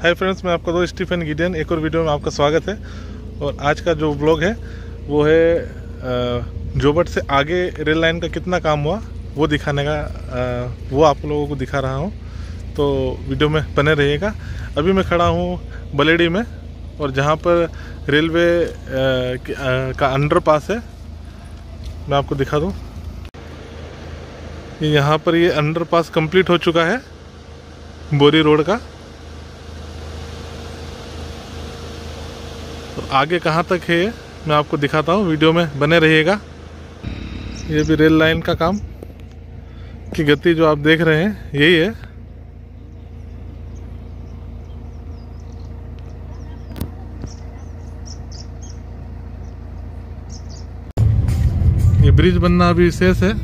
Hi friends, मैं आपका दोस्त स्टीफन गिडियन एक और वीडियो में आपका स्वागत है। और आज का जो ब्लॉग है वो है जोबट से आगे रेल लाइन का कितना काम हुआ वो दिखाने का, वो आप लोगों को दिखा रहा हूँ। तो वीडियो में बने रहिएगा। अभी मैं खड़ा हूँ बलेडी में, और जहाँ पर रेलवे का अंडरपास है मैं आपको दिखा दूँ। यहाँ पर ये अंडरपास कंप्लीट हो चुका है बोरी रोड का। तो आगे कहाँ तक है मैं आपको दिखाता हूँ, वीडियो में बने रहिएगा। ये भी रेल लाइन का काम की गति जो आप देख रहे हैं यही है। ये ब्रिज बनना अभी शेष है।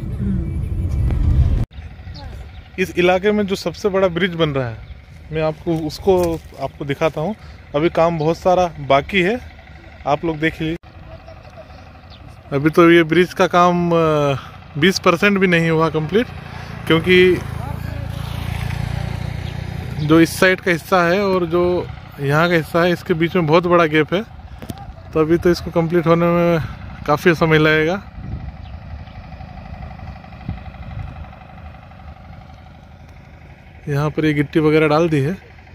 इस इलाके में जो सबसे बड़ा ब्रिज बन रहा है मैं आपको दिखाता हूँ। अभी काम बहुत सारा बाकी है, आप लोग देखिए। अभी तो ये ब्रिज का काम 20% भी नहीं हुआ कंप्लीट, क्योंकि जो इस साइड का हिस्सा है और जो यहाँ का हिस्सा है इसके बीच में बहुत बड़ा गैप है। तो अभी तो इसको कंप्लीट होने में काफ़ी समय लगेगा। यहाँ पर ये गिट्टी वगैरह डाल दी है।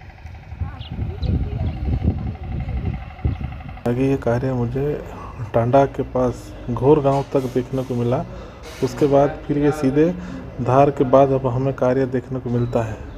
आगे ये कार्य मुझे टांडा के पास घोर गांव तक देखने को मिला। उसके बाद फिर ये सीधे धार के बाद अब हमें कार्य देखने को मिलता है।